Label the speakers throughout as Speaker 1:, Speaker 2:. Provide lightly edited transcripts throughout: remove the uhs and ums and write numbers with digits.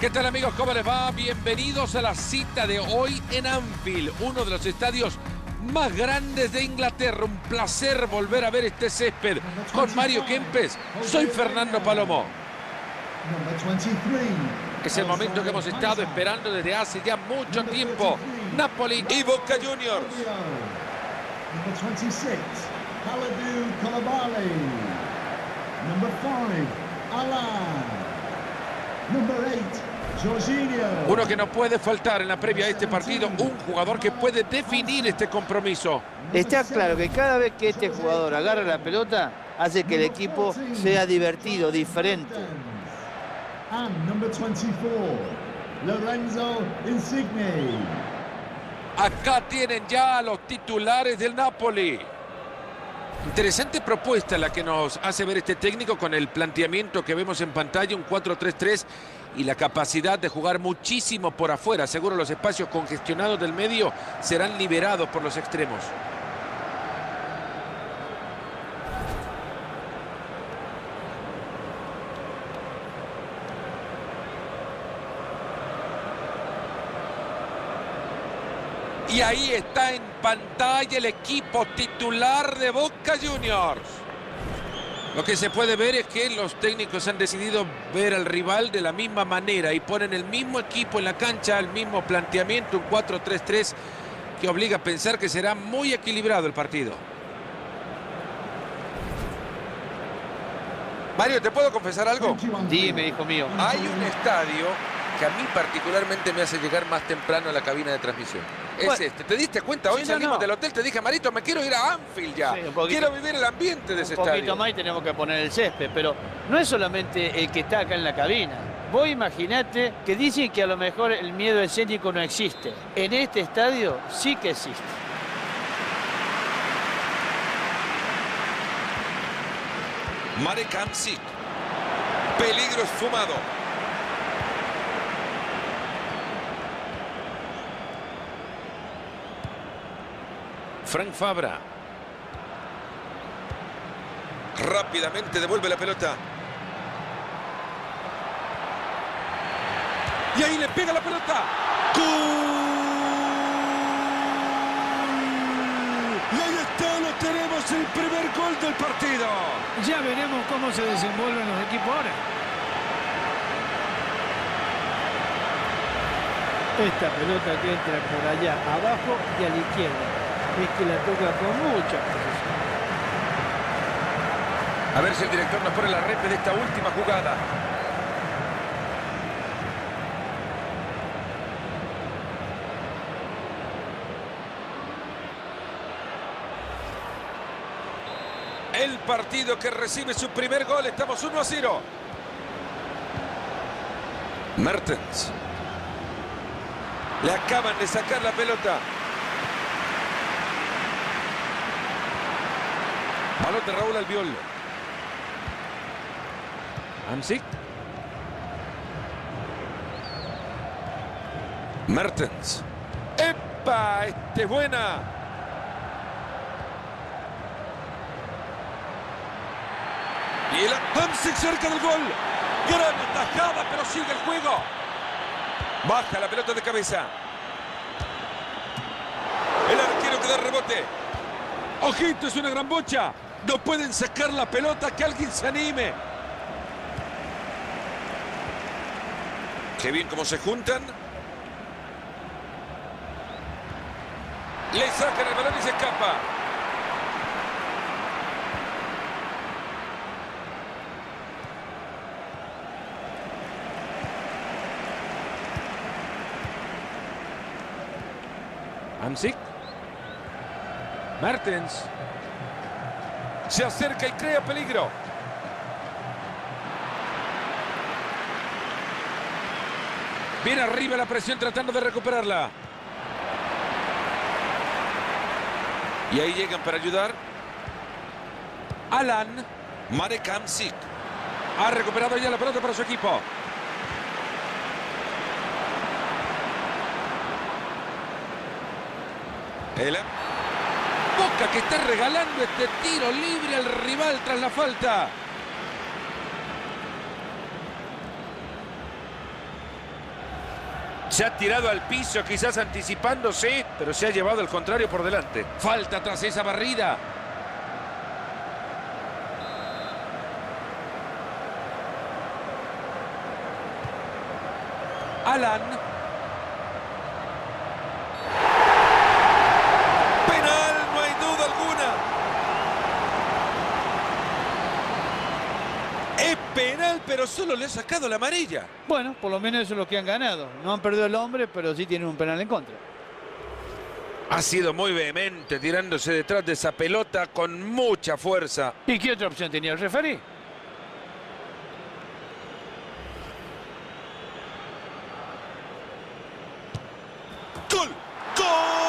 Speaker 1: ¿Qué tal, amigos? ¿Cómo les va? Bienvenidos a la cita de hoy en Anfield, uno de los estadios más grandes de Inglaterra. Un placer volver a ver este césped con Mario Kempes. Soy Fernando Palomo. Es el momento que hemos estado esperando desde hace ya mucho tiempo. Napoli y Boca Juniors.
Speaker 2: Number 26, Kalidou Koulibaly. Number 5, Alan. Number 8, Jorginho.
Speaker 1: Uno que no puede faltar en la previa de este partido, un jugador que puede definir este compromiso.
Speaker 3: Está claro que cada vez que este jugador agarra la pelota, hace que el equipo sea divertido, diferente.
Speaker 2: And number 24, Lorenzo Insigne.
Speaker 1: Acá tienen ya a los titulares del Napoli. Interesante propuesta la que nos hace ver este técnico con el planteamiento que vemos en pantalla, un 4-3-3 y la capacidad de jugar muchísimo por afuera. Seguro los espacios congestionados del medio serán liberados por los extremos. Y ahí está en pantalla el equipo titular de Boca Juniors. Lo que se puede ver es que los técnicos han decidido ver al rival de la misma manera y ponen el mismo equipo en la cancha, el mismo planteamiento, un 4-3-3 que obliga a pensar que será muy equilibrado el partido. Mario, ¿te puedo confesar algo?
Speaker 3: Dime, hijo mío.
Speaker 1: Hay un estadio que a mí particularmente me hace llegar más temprano a la cabina de transmisión. Es
Speaker 3: Bueno,
Speaker 1: este. ¿Te diste cuenta? Hoy
Speaker 3: sí,
Speaker 1: salimos
Speaker 3: no.
Speaker 1: del hotel, te dije, Marito, me quiero ir a Anfield ya.
Speaker 3: Sí, un poquito.
Speaker 1: Quiero vivir el ambiente de ese
Speaker 3: Un poquito
Speaker 1: estadio.
Speaker 3: más y tenemos que poner el césped, pero no es solamente el que está acá en la cabina. Vos imaginate que dicen que a lo mejor el miedo escénico no existe. En este estadio sí que existe.
Speaker 1: Marek Hamsik. Peligro esfumado. Frank Fabra. Rápidamente devuelve la pelota. Y ahí le pega la pelota. ¡Gol! Y ahí está, lo tenemos, el primer gol del partido.
Speaker 4: Ya veremos cómo se desenvuelven los equipos ahora. Esta pelota que entra por allá abajo y a la izquierda. Es que la toca con mucha precisión.
Speaker 1: A ver si el director nos pone la repe de esta última jugada. El partido que recibe su primer gol. Estamos 1-0. Mertens. Le acaban de sacar la pelota. Balón de Raúl Albiol. Hamsik. Mertens. ¡Epa! ¡Este es buena! Y el Hamsik cerca del gol. Gran atajada, pero sigue el juego. Baja la pelota de cabeza. El arquero que da rebote. ¡Ojito! Es una gran bocha. No pueden sacar la pelota. Que alguien se anime. Qué bien cómo se juntan. Le sacan el balón y se escapa. Hamsik. Mertens. Se acerca y crea peligro. Viene arriba la presión tratando de recuperarla. Y ahí llegan para ayudar. Alan. Marek Hamsik. Ha recuperado ya la pelota para su equipo. Boca que está regalando este tiro libre al rival tras la falta. Se ha tirado al piso, quizás anticipándose, pero se ha llevado al contrario por delante. Falta tras esa barrida. Alan. Penal, no hay duda alguna. Es penal, pero solo le ha sacado la amarilla.
Speaker 3: Bueno, por lo menos eso es lo que han ganado. No han perdido el hombre, pero sí tienen un penal en contra.
Speaker 1: Ha sido muy vehemente tirándose detrás de esa pelota con mucha fuerza.
Speaker 3: ¿Y qué otra opción tenía el referí?
Speaker 1: ¡Gol! ¡Gol!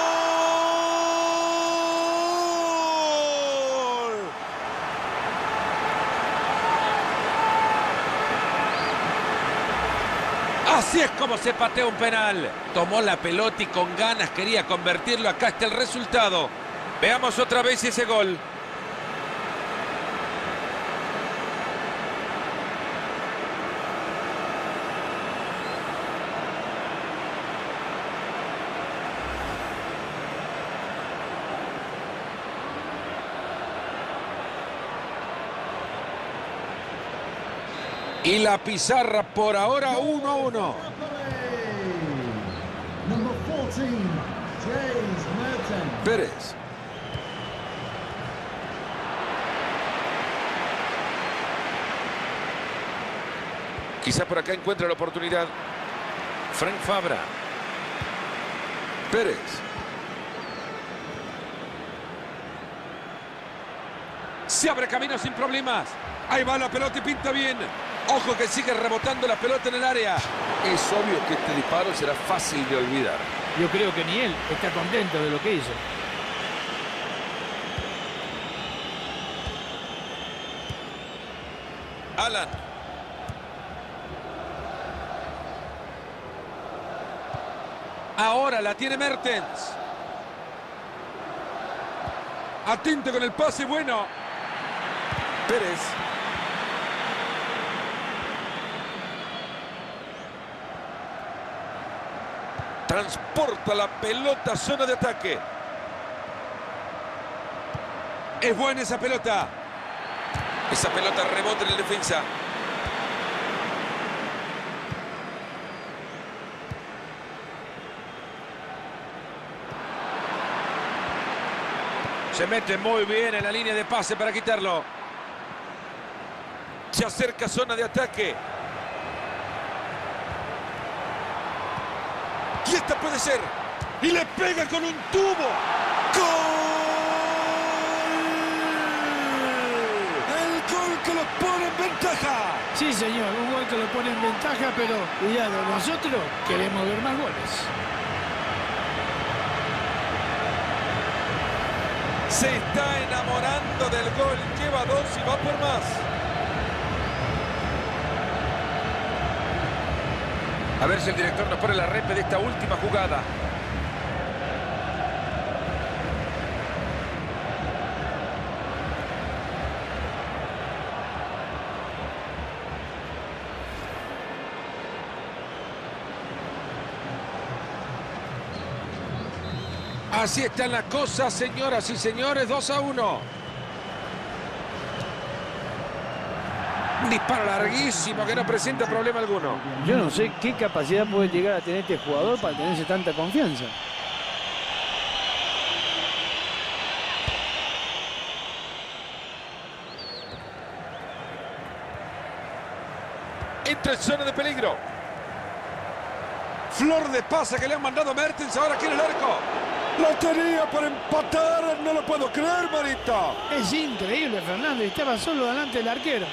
Speaker 1: Así es como se patea un penal. Tomó la pelota y con ganas quería convertirlo. Acá está el resultado. Veamos otra vez ese gol. Y la pizarra por ahora 1-1.
Speaker 2: Number 14, James Merton.
Speaker 1: Pérez. Quizá por acá encuentra la oportunidad. Frank Fabra. Pérez. Se abre camino sin problemas. Ahí va la pelota y pinta bien. Ojo que sigue rebotando la pelota en el área. Es obvio que este disparo será fácil de olvidar.
Speaker 3: Yo creo que ni él está contento de lo que hizo.
Speaker 1: Alan. Ahora la tiene Mertens. Atento con el pase bueno. Pérez. Transporta la pelota a zona de ataque. Es buena esa pelota. Esa pelota rebota en el defensa. Se mete muy bien en la línea de pase para quitarlo. Se acerca a zona de ataque. Y esta puede ser. Y le pega con un tubo. ¡Gol! El gol que los pone en ventaja.
Speaker 4: Sí, señor, un gol que lo pone en ventaja, pero cuidado, nosotros queremos ver más goles.
Speaker 1: Se está enamorando del gol. Lleva 2 y va por más. A ver si el director nos pone la repe de esta última jugada. Así están las cosas, señoras y señores, 2-1. Un disparo larguísimo que no presenta problema alguno.
Speaker 3: Yo no sé qué capacidad puede llegar a tener este jugador para tenerse tanta confianza.
Speaker 1: Entra en zona de peligro. Flor de pasa que le han mandado a Mertens. Ahora quiere el arco. La tenía para empatar. No lo puedo creer, Marito.
Speaker 4: Es increíble, Fernando. Estaba solo delante del arquero.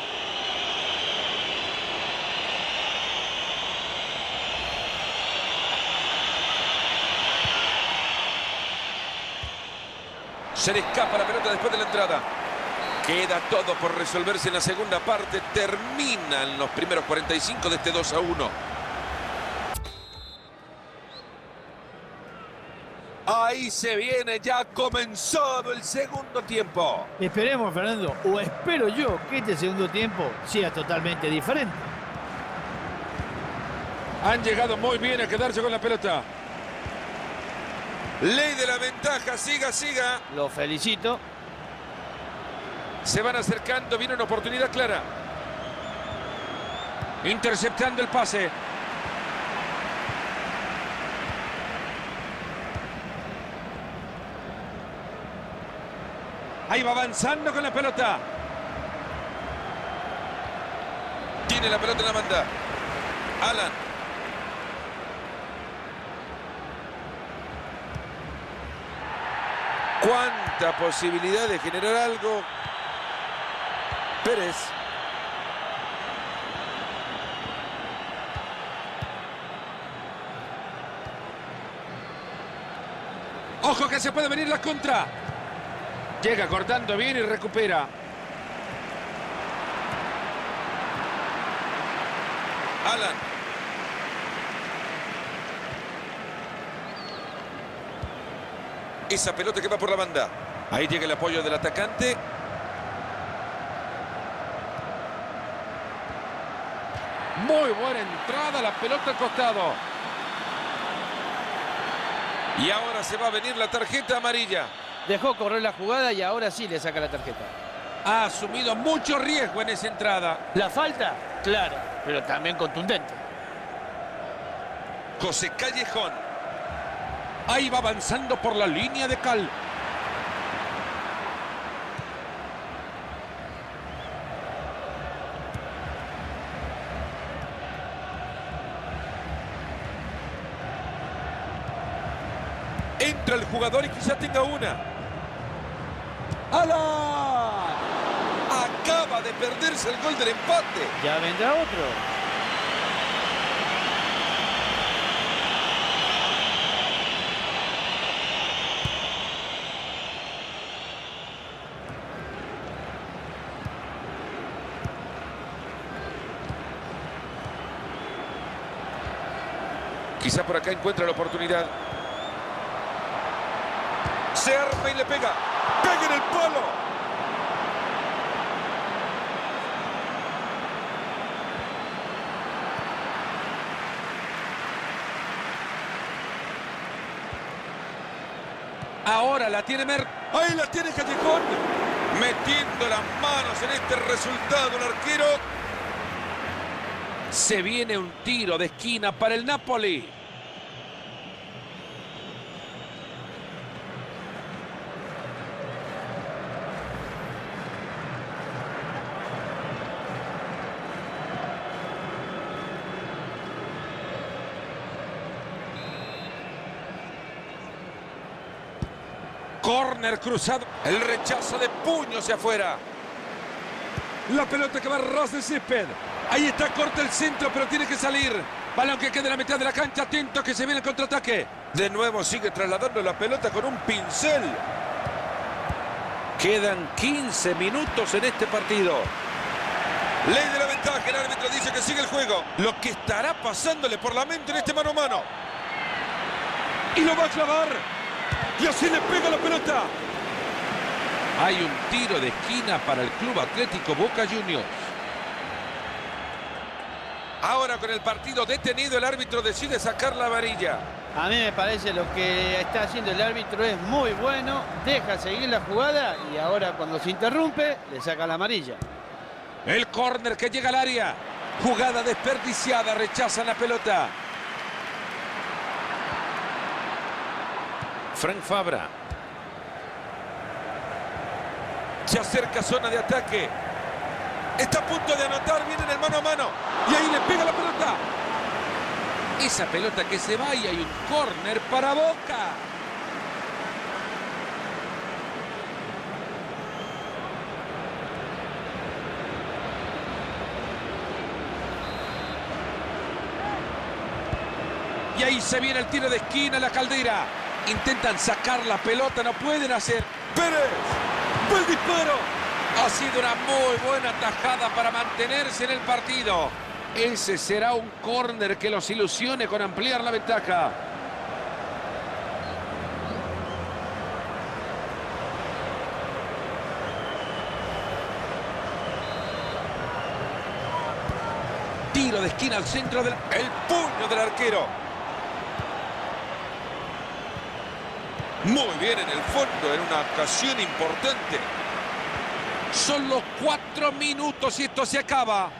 Speaker 1: Se le escapa la pelota después de la entrada. Queda todo por resolverse en la segunda parte. Terminan los primeros 45 de este 2-1. Ahí se viene, ya ha comenzado el segundo tiempo.
Speaker 3: Esperemos, Fernando, o espero yo que este segundo tiempo sea totalmente diferente.
Speaker 1: Han llegado muy bien a quedarse con la pelota. Ley de la ventaja, siga, siga.
Speaker 3: Lo felicito.
Speaker 1: Se van acercando, viene una oportunidad clara. Interceptando el pase. Ahí va avanzando con la pelota. Tiene la pelota en la banda. Alan. Cuánta posibilidad de generar algo. Pérez. Ojo que se puede venir la contra. Llega cortando bien y recupera. Alan. Esa pelota que va por la banda. Ahí llega el apoyo del atacante. Muy buena entrada, la pelota al costado. Y ahora se va a venir la tarjeta amarilla.
Speaker 3: Dejó correr la jugada y ahora sí le saca la tarjeta.
Speaker 1: Ha asumido mucho riesgo en esa entrada.
Speaker 3: La falta, clara, pero también contundente.
Speaker 1: José Callejón. Ahí va avanzando por la línea de cal. Entra el jugador y quizá tenga una. ¡Alan! Acaba de perderse el gol del empate.
Speaker 3: Ya vendrá otro.
Speaker 1: Quizá por acá encuentra la oportunidad. Se arma y le pega. ¡Pega en el palo! Ahora la tiene Ahí la tiene Callejón. Metiendo las manos en este resultado el arquero. Se viene un tiro de esquina para el Napoli. Córner cruzado. El rechazo de puño hacia afuera. La pelota que va a ras de césped. Ahí está, corta el centro, pero tiene que salir. Balón que queda en la mitad de la cancha. Atento que se viene el contraataque. De nuevo sigue trasladando la pelota con un pincel. Quedan 15 minutos en este partido. Ley de la ventaja. El árbitro dice que sigue el juego. Lo que estará pasándole por la mente en este mano a mano. Y lo va a clavar. Y así le pega la pelota. Hay un tiro de esquina para el Club Atlético Boca Juniors. Ahora con el partido detenido, el árbitro decide sacar la varilla.
Speaker 3: A mí me parece lo que está haciendo el árbitro es muy bueno. Deja seguir la jugada y ahora cuando se interrumpe le saca la amarilla.
Speaker 1: El córner que llega al área. Jugada desperdiciada, rechazan la pelota. Frank Fabra. Se acerca zona de ataque. Está a punto de anotar, viene en el mano a mano. Y ahí le pega la pelota. Esa pelota que se va y hay un córner para Boca. Y ahí se viene el tiro de esquina, la Caldera. Intentan sacar la pelota, no pueden hacer. Pérez, buen disparo. Ha sido una muy buena tajada para mantenerse en el partido. Ese será un córner que los ilusione con ampliar la ventaja. Tiro de esquina al centro del el puño del arquero. Muy bien en el fondo, en una ocasión importante. Solo 4 minutos y esto se acaba.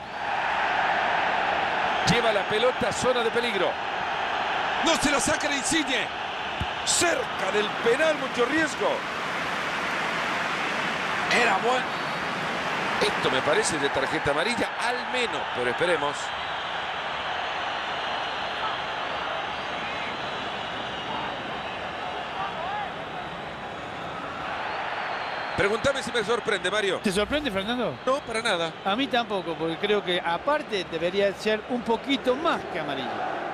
Speaker 1: Lleva la pelota a zona de peligro. No se la saca de Insigne. Cerca del penal, mucho riesgo. Era bueno. Esto me parece de tarjeta amarilla, al menos, pero esperemos. Pregúntame si me sorprende, Mario.
Speaker 3: ¿Te sorprende, Fernando?
Speaker 1: No, para nada.
Speaker 3: A mí tampoco, porque creo que aparte debería ser un poquito más que amarillo.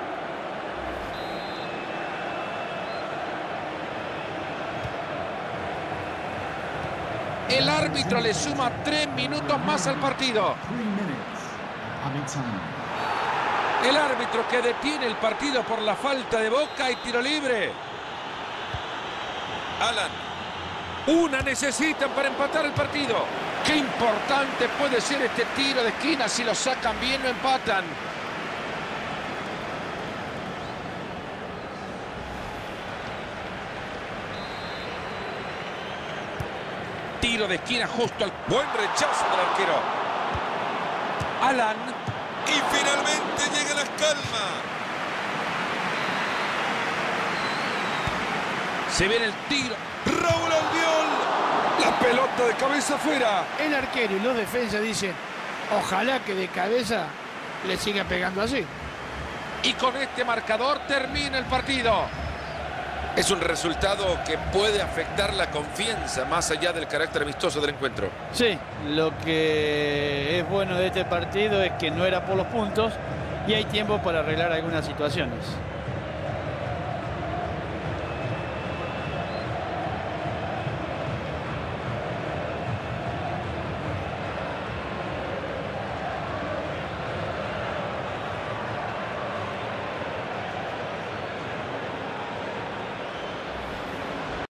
Speaker 1: El árbitro le suma 3 minutos más al partido.
Speaker 2: 3 minutes. Added time.
Speaker 1: El árbitro que detiene el partido por la falta de Boca y tiro libre. Alan. Una necesitan para empatar el partido. Qué importante puede ser este tiro de esquina. Si lo sacan bien, lo empatan. Tiro de esquina justo al... Buen rechazo del arquero. Alan. Y finalmente llega la calma. Se viene el tiro. Raúl Albiol. La pelota de cabeza afuera.
Speaker 4: El arquero y los defensas dicen, ojalá que de cabeza le siga pegando así.
Speaker 1: Y con este marcador termina el partido. Es un resultado que puede afectar la confianza más allá del carácter amistoso del encuentro.
Speaker 3: Sí, lo que es bueno de este partido es que no era por los puntos y hay tiempo para arreglar algunas situaciones.